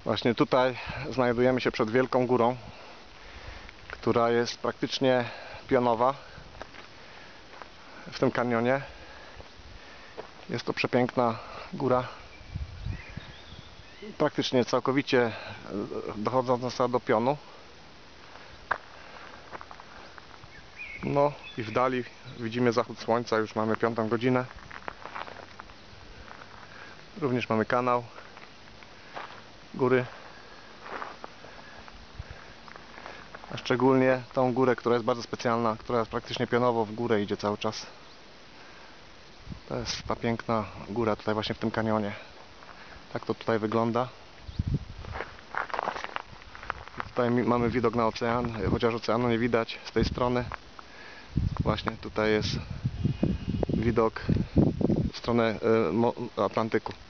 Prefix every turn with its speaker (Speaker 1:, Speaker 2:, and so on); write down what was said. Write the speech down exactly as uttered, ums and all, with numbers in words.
Speaker 1: Właśnie tutaj znajdujemy się przed wielką górą, która jest praktycznie pionowa w tym kanionie. Jest to przepiękna góra, praktycznie całkowicie dochodząca do pionu. No i w dali widzimy zachód słońca, już mamy piątą godzinę. Również mamy kanał góry, a szczególnie tą górę, która jest bardzo specjalna, która jest praktycznie pionowo w górę idzie cały czas. To jest ta piękna góra tutaj właśnie w tym kanionie. Tak to tutaj wygląda. Tutaj mamy widok na ocean, chociaż oceanu nie widać z tej strony. Właśnie tutaj jest widok w stronę Atlantyku.